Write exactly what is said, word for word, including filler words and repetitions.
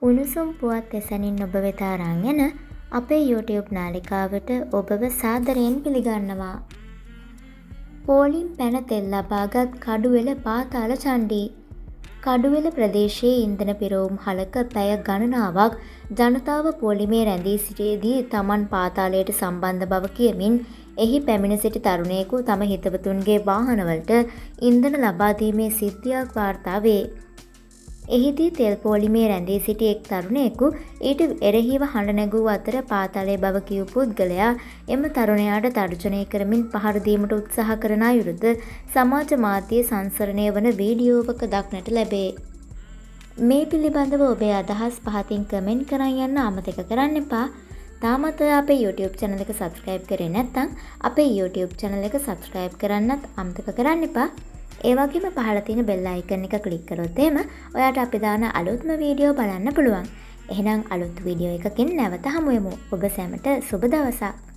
උණුසුම් පුවත් එසැනින් ඔබ වෙත අරන් එන අපේ YouTube නාලිකාවට ඔබව සාදරයෙන් පිළිගන්නවා. පෝලිම් පැන තෙල් ලබාගත් කඩුවෙල පාතාල චණ්ඩී. කඩුවෙල ප්‍රදේශයේ ඉන්ධන පිරවුම් හලක පැය ගණනාවක් ජනතාව පෝලිමේ රැඳී සිටියේදී තමන් පාතාලයට සම්බන්ධ බව කියමින් එහි පැමිණ සිටි තරුණයෙකු තම හිතවතුන්ගේ වාහනවලට ඉන්ධන ලබා දීමේ සිද්ධියක් වාර්තා වේ. එහිදී තෙල් පෝලිමේ රැඳී සිටි එක් තරුණයෙකු ඊට එරෙහිව හඬ නැගූ අතර පාතාලයේ බව කියූ පුද්ගලයා එම තරුණයාට තර්ජනය කරමින් පහර දීමට උත්සාහ කරන අයුරුද සමාජ මාධ්‍යයේ සංසරණය වන වීඩියෝවක දක්නට ලැබේ. මේ පිළිබඳව ඔබේ අදහස් පහතින් කමෙන්ට් කරන් යන්න අමතක කරන්න එපා. තාමත් ඔයා අපේ YouTube channel එක subscribe කරේ නැත්නම් අපේ YouTube channel එක subscribe කරන්නත් අමතක කරන්න එපා. ඒ වගේම පහළ තියෙන bell icon එක click කරොත් එහෙම ඔයාට අපි දාන අලුත්ම වීඩියෝ බලන්න පුළුවන්. එහෙනම් අලුත් වීඩියෝ එකකින් නැවත හමු වෙමු. ඔබ සැමට සුබ දවසක්.